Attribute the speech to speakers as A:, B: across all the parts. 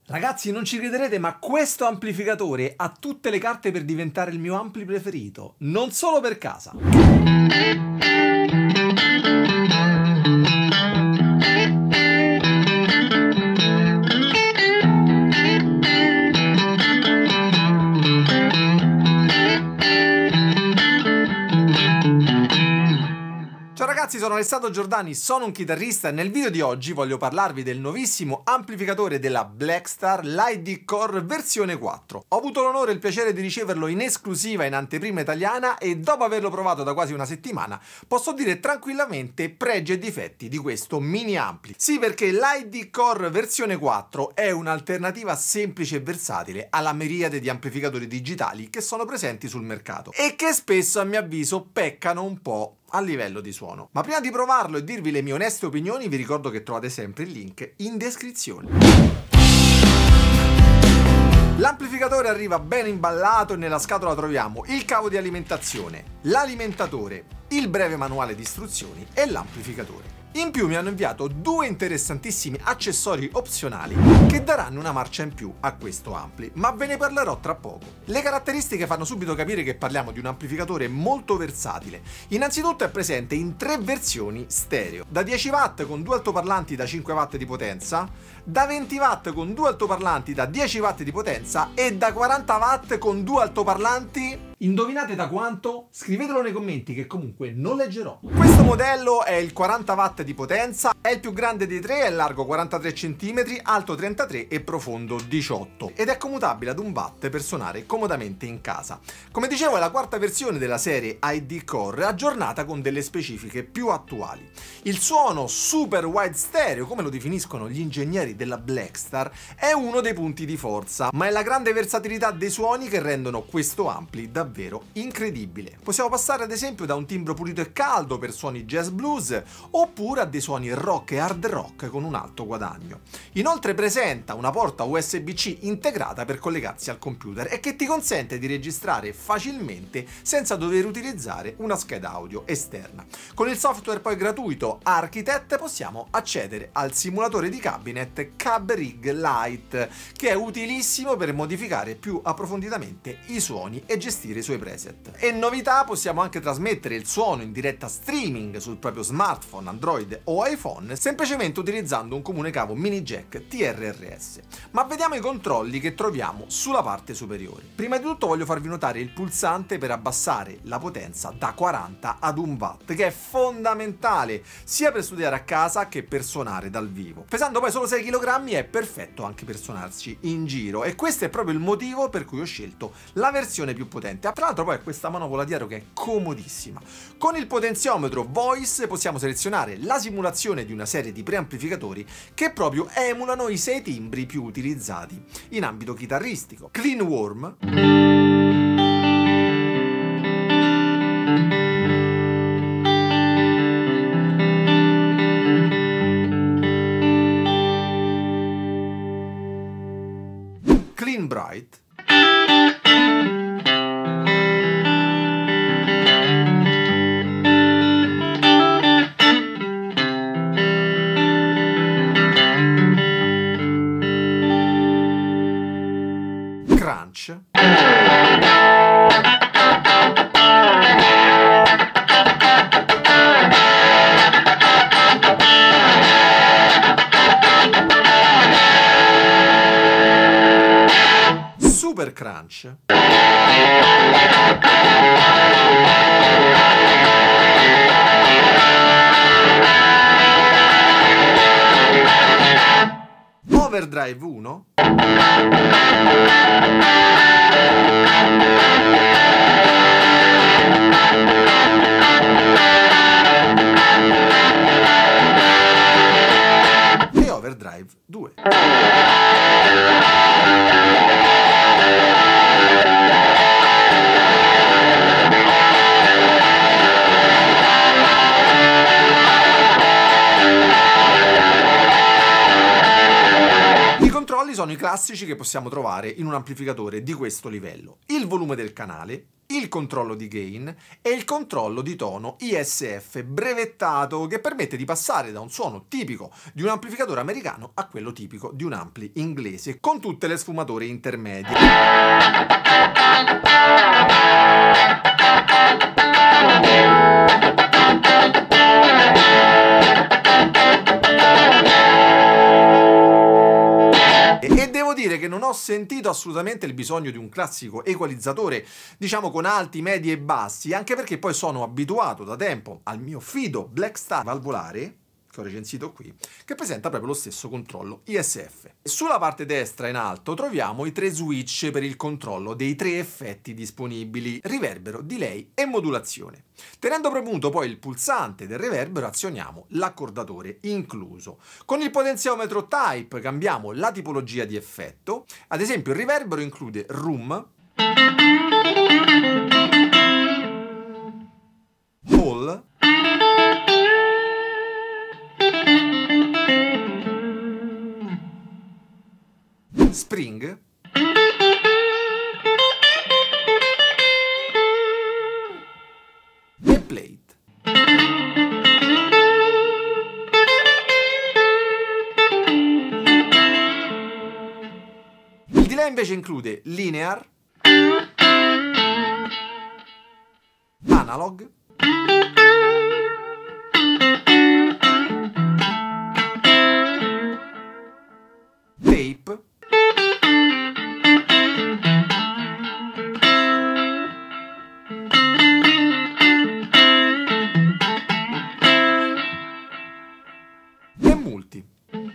A: Ragazzi, non ci crederete, ma questo amplificatore ha tutte le carte per diventare il mio ampli preferito, non solo per casa. Ciao ragazzi, sono Alessandro Giordani, sono un chitarrista e nel video di oggi voglio parlarvi del nuovissimo amplificatore della Blackstar, l'ID Core versione 4. Ho avuto l'onore e il piacere di riceverlo in esclusiva in anteprima italiana e dopo averlo provato da quasi una settimana posso dire tranquillamente pregi e difetti di questo mini ampli. Sì, perché l'ID Core versione 4 è un'alternativa semplice e versatile alla miriade di amplificatori digitali che sono presenti sul mercato e che spesso a mio avviso peccano un po' a livello di suono. Ma prima di provarlo e dirvi le mie oneste opinioni, vi ricordo che trovate sempre il link in descrizione. L'amplificatore arriva ben imballato e nella scatola troviamo il cavo di alimentazione, l'alimentatore, il breve manuale di istruzioni e l'amplificatore. In più mi hanno inviato due interessantissimi accessori opzionali che daranno una marcia in più a questo ampli, ma ve ne parlerò tra poco. Le caratteristiche fanno subito capire che parliamo di un amplificatore molto versatile. Innanzitutto è presente in tre versioni stereo, da 10 watt con due altoparlanti da 5 watt di potenza, da 20 watt con due altoparlanti da 10 watt di potenza e da 40 watt con due altoparlanti. Indovinate da quanto? Scrivetelo nei commenti che comunque non leggerò. Questo modello è il 40 watt di potenza, è il più grande dei tre, è largo 43 cm, alto 33 e profondo 18 ed è commutabile ad 1 watt per suonare comodamente in casa. Come dicevo, è la quarta versione della serie ID Core aggiornata con delle specifiche più attuali. Il suono super wide stereo, come lo definiscono gli ingegneri della Blackstar, è uno dei punti di forza, ma è la grande versatilità dei suoni che rendono questo ampli davvero incredibile. Possiamo passare ad esempio da un timbro pulito e caldo per suoni jazz blues oppure a dei suoni rock e hard rock con un alto guadagno. Inoltre presenta una porta USB-C integrata per collegarsi al computer e che ti consente di registrare facilmente senza dover utilizzare una scheda audio esterna. Con il software poi gratuito Architect possiamo accedere al simulatore di cabinet Cab Rig Lite, che è utilissimo per modificare più approfonditamente i suoni e gestire i suoi preset. E novità, possiamo anche trasmettere il suono in diretta streaming sul proprio smartphone, Android o iPhone semplicemente utilizzando un comune cavo mini jack TRRS. Ma vediamo i controlli che troviamo sulla parte superiore. Prima di tutto voglio farvi notare il pulsante per abbassare la potenza da 40 ad 1 watt, che è fondamentale sia per studiare a casa che per suonare dal vivo. Pesando poi solo 6 kg è perfetto anche per suonarci in giro e questo è proprio il motivo per cui ho scelto la versione più potente. Tra l'altro poi è questa manopola dietro che è comodissima. Con il potenziometro Voice possiamo selezionare la simulazione di una serie di preamplificatori che proprio emulano i 6 timbri più utilizzati in ambito chitarristico: Clean Worm, Clean Bright, Crunch, Super Crunch, Overdrive 1, e Overdrive 2. sono i classici che possiamo trovare in un amplificatore di questo livello: il volume del canale, il controllo di gain e il controllo di tono ISF brevettato, che permette di passare da un suono tipico di un amplificatore americano a quello tipico di un ampli inglese, con tutte le sfumature intermedie. E devo dire che non ho sentito assolutamente il bisogno di un classico equalizzatore, diciamo con alti, medi e bassi, anche perché poi sono abituato da tempo al mio fido Blackstar valvolare, che ho recensito qui, che presenta proprio lo stesso controllo ISF. Sulla parte destra in alto troviamo i 3 switch per il controllo dei 3 effetti disponibili: riverbero, delay e modulazione. Tenendo premuto poi il pulsante del riverbero azioniamo l'accordatore incluso. Con il potenziometro type cambiamo la tipologia di effetto, ad esempio il riverbero include room, hall, spring e plate. Il delay invece include linear, analog, tape, e multi.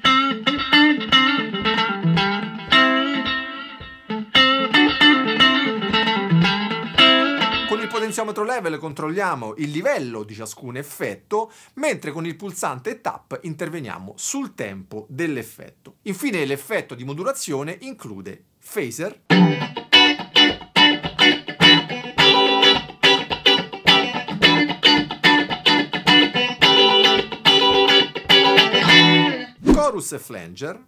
A: Con il potenziometro level controlliamo il livello di ciascun effetto, mentre con il pulsante tap interveniamo sul tempo dell'effetto. Infine l'effetto di modulazione include phaser, chorus e flanger,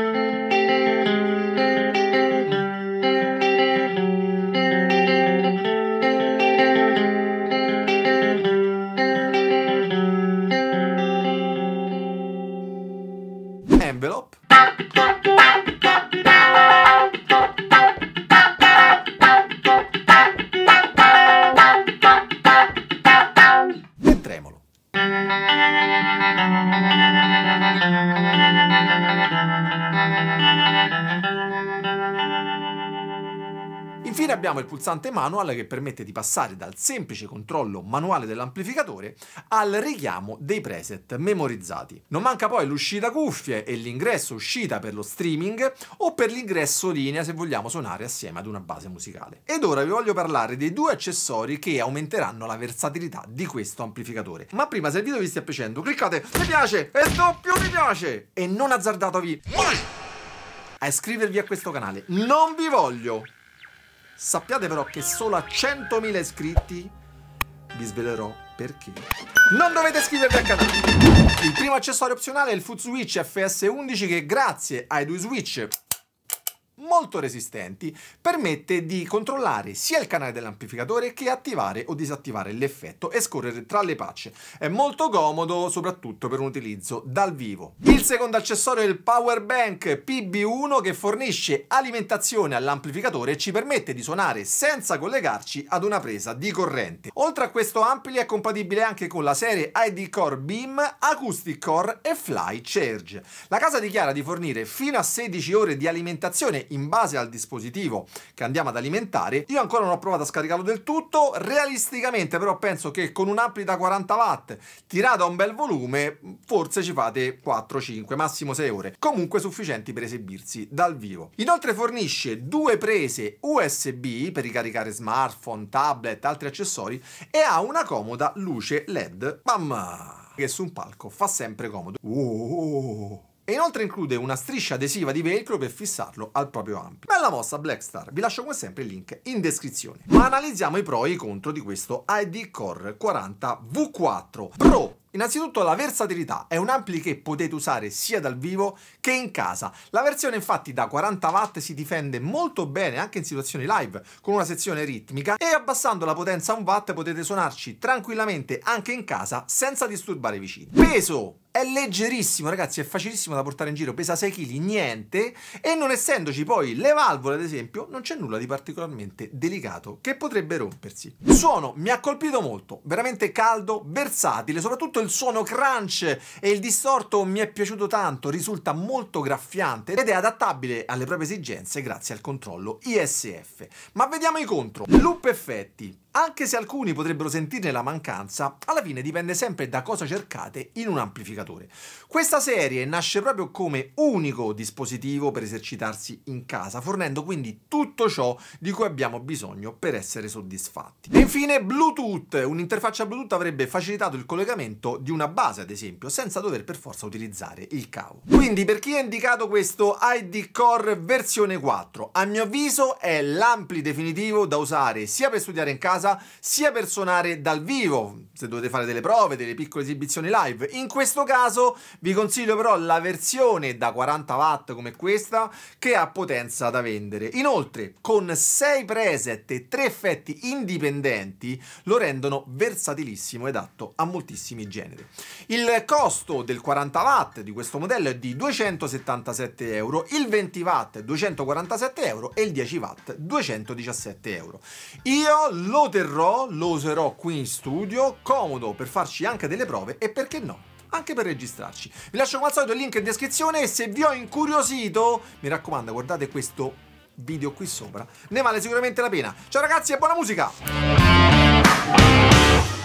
A: envelope e tremolo. Infine abbiamo il pulsante manual che permette di passare dal semplice controllo manuale dell'amplificatore al richiamo dei preset memorizzati. Non manca poi l'uscita cuffie e l'ingresso-uscita per lo streaming o per l'ingresso linea se vogliamo suonare assieme ad una base musicale. Ed ora vi voglio parlare dei 2 accessori che aumenteranno la versatilità di questo amplificatore. Ma prima, se il video vi stia piacendo, cliccate mi piace e doppio mi piace e non azzardatevi mai a iscrivervi a questo canale. Non vi voglio! Sappiate però che solo a 100.000 iscritti vi svelerò perché non dovete iscrivervi al canale. Il primo accessorio opzionale è il Foot Switch FS11 che, grazie ai 2 switch molto resistenti, permette di controllare sia il canale dell'amplificatore che attivare o disattivare l'effetto e scorrere tra le patch. È molto comodo soprattutto per un utilizzo dal vivo. Il secondo accessorio è il Power Bank PB1 che fornisce alimentazione all'amplificatore e ci permette di suonare senza collegarci ad una presa di corrente. Oltre a questo ampli è compatibile anche con la serie ID Core Beam, Acoustic Core e Fly Charge. La casa dichiara di fornire fino a 16 ore di alimentazione in base al dispositivo che andiamo ad alimentare. Io ancora non ho provato a scaricarlo del tutto, realisticamente però penso che con un ampli da 40 watt tirato a un bel volume forse ci fate 4-5, massimo 6 ore, comunque sufficienti per esibirsi dal vivo. Inoltre fornisce 2 prese USB per ricaricare smartphone, tablet, altri accessori e ha una comoda luce LED, mamma, che su un palco fa sempre comodo. E inoltre include una striscia adesiva di velcro per fissarlo al proprio ampio. Bella mossa Blackstar, vi lascio come sempre il link in descrizione. Ma analizziamo i pro e i contro di questo ID Core 40 V4 Pro Innanzitutto la versatilità, è un ampli che potete usare sia dal vivo che in casa. La versione infatti da 40 watt si difende molto bene anche in situazioni live con una sezione ritmica e abbassando la potenza a 1 watt potete suonarci tranquillamente anche in casa senza disturbare i vicini. Peso! È leggerissimo ragazzi, è facilissimo da portare in giro, pesa 6 kg, niente, e non essendoci poi le valvole ad esempio non c'è nulla di particolarmente delicato che potrebbe rompersi. Il suono mi ha colpito molto, veramente caldo, versatile, soprattutto il suono crunch e il distorto mi è piaciuto tanto, risulta molto graffiante ed è adattabile alle proprie esigenze grazie al controllo ISF. Ma vediamo i contro. Loop effetti. Anche se alcuni potrebbero sentirne la mancanza, alla fine dipende sempre da cosa cercate in un amplificatore. Questa serie nasce proprio come unico dispositivo per esercitarsi in casa, fornendo quindi tutto ciò di cui abbiamo bisogno per essere soddisfatti. E infine Bluetooth. Un'interfaccia Bluetooth avrebbe facilitato il collegamento di una base, ad esempio, senza dover per forza utilizzare il cavo. Quindi per chi ha indicato questo ID Core versione 4, a mio avviso è l'ampli definitivo da usare sia per studiare in casa sia per suonare dal vivo, se dovete fare delle prove, delle piccole esibizioni live. In questo caso vi consiglio però la versione da 40 watt come questa, che ha potenza da vendere. Inoltre con 6 preset e 3 effetti indipendenti lo rendono versatilissimo ed adatto a moltissimi generi. Il costo del 40 watt di questo modello è di 277 euro, il 20 watt 247 euro e il 10 watt 217 euro. Io lo userò qui in studio, comodo per farci anche delle prove e perché no, anche per registrarci. Vi lascio come al solito il link in descrizione e se vi ho incuriosito, mi raccomando, guardate questo video qui sopra, ne vale sicuramente la pena. Ciao ragazzi e buona musica!